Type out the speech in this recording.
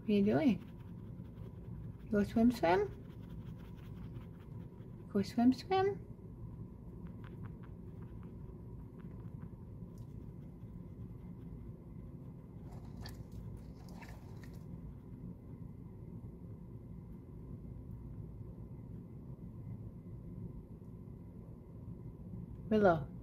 What are you doing? Go swim, swim? Go swim, swim? Willow.